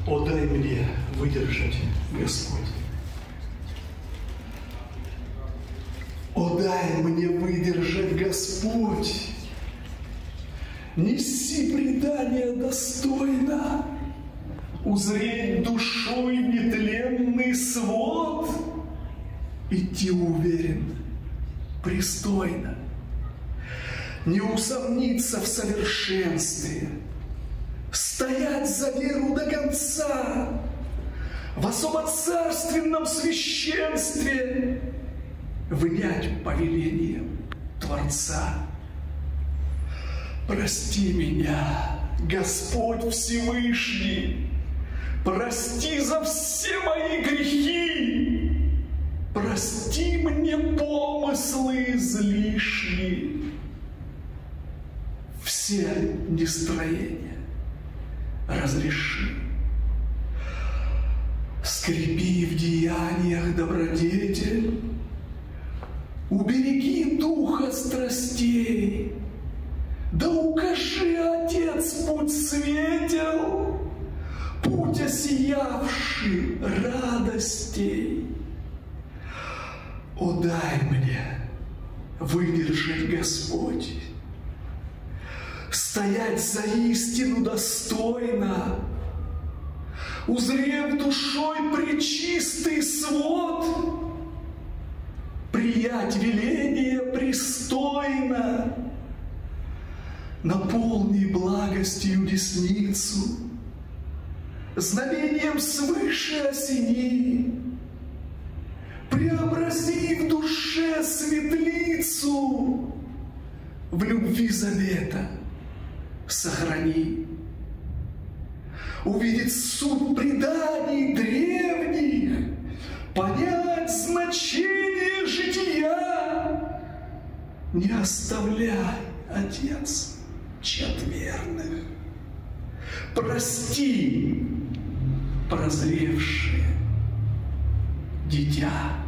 О, дай мне выдержать, Господь. О, дай мне выдержать, Господь. Неси предание достойно, узреть душой нетленный свод, идти уверенно, пристойно, не усомниться в совершенстве, стоять за веру до конца, в особо царственном священстве, внять повелением Творца. Прости меня, Господь Всевышний, прости за все мои грехи, прости мне помыслы излишние, все нестроения разреши. Скрепи в деяниях добродетель, убереги духа страстей, да укажи, Отец, путь светел, путь осиявший радостей. О, дай мне выдержать, Господь, стоять за истину достойно, узрев душой пречистый свод, приять веление пристойно, наполни благостью десницу, знамением свыше осени, преобрази в душе светлицу, в любви завета сохрани. Увидеть суть преданий древних, понять значение жития, не оставляй, Отец, четверных. Прости, прозревшее дитя.